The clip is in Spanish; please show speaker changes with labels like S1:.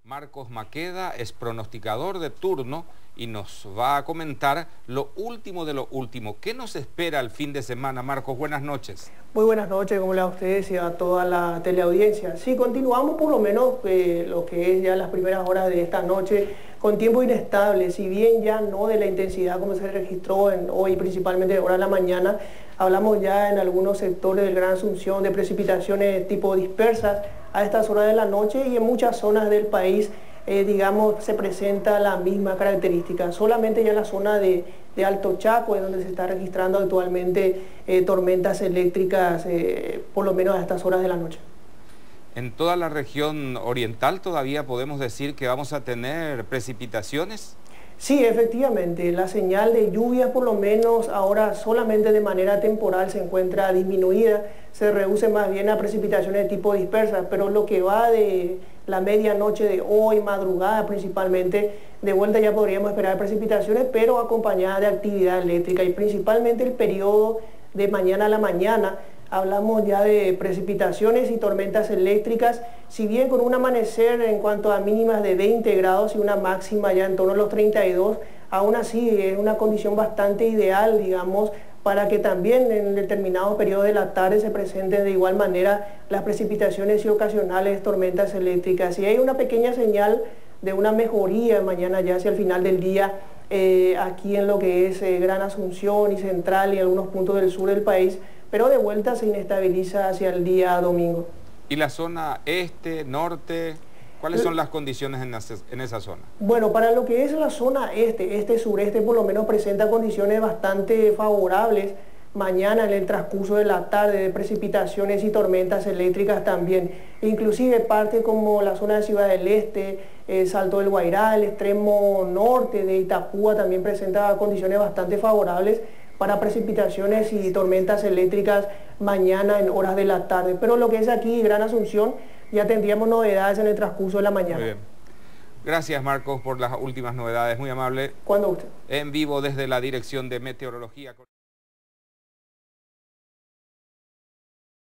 S1: Marcos Maqueda es pronosticador de turno y nos va a comentar lo último de lo último. ¿Qué nos espera el fin de semana, Marcos? Buenas noches.
S2: Muy buenas noches, ¿cómo le va a ustedes y a toda la teleaudiencia? Sí, continuamos por lo menos lo que es ya las primeras horas de esta noche con tiempo inestable, si bien ya no de la intensidad como se registró hoy, principalmente de hora de la mañana. Hablamos ya en algunos sectores del Gran Asunción de precipitaciones tipo dispersas a estas horas de la noche, y en muchas zonas del país, digamos, se presenta la misma característica. Solamente ya en la zona de Alto Chaco es donde se está registrando actualmente tormentas eléctricas, por lo menos a estas horas de la noche.
S1: En toda la región oriental todavía podemos decir que vamos a tener precipitaciones.
S2: Sí, efectivamente, la señal de lluvias por lo menos ahora solamente de manera temporal se encuentra disminuida, se reduce más bien a precipitaciones de tipo dispersas, pero lo que va de la medianoche de hoy, madrugada principalmente, de vuelta ya podríamos esperar precipitaciones, pero acompañadas de actividad eléctrica, y principalmente el periodo de mañana a la mañana. Hablamos ya de precipitaciones y tormentas eléctricas, si bien con un amanecer en cuanto a mínimas de 20 grados y una máxima ya en torno a los 32, aún así es una condición bastante ideal, digamos, para que también en determinados periodos de la tarde se presenten de igual manera las precipitaciones y ocasionales tormentas eléctricas. Y hay una pequeña señal de una mejoría mañana ya hacia el final del día, aquí en lo que es Gran Asunción y Central y algunos puntos del sur del país, pero de vuelta se inestabiliza hacia el día domingo.
S1: ¿Y la zona este, norte? ¿Cuáles son las condiciones en esa zona?
S2: Bueno, para lo que es la zona este, sureste, por lo menos presenta condiciones bastante favorables mañana en el transcurso de la tarde, de precipitaciones y tormentas eléctricas también. Inclusive parte como la zona de Ciudad del Este, Salto del Guairá, el extremo norte de Itapúa también presenta condiciones bastante favorables para precipitaciones y tormentas eléctricas mañana en horas de la tarde. Pero lo que es aquí Gran Asunción, ya tendríamos novedades en el transcurso de la mañana.
S1: Muy bien. Gracias, Marcos, por las últimas novedades. Muy amable.
S2: ¿Cuándo usted?
S1: En vivo desde la Dirección de Meteorología.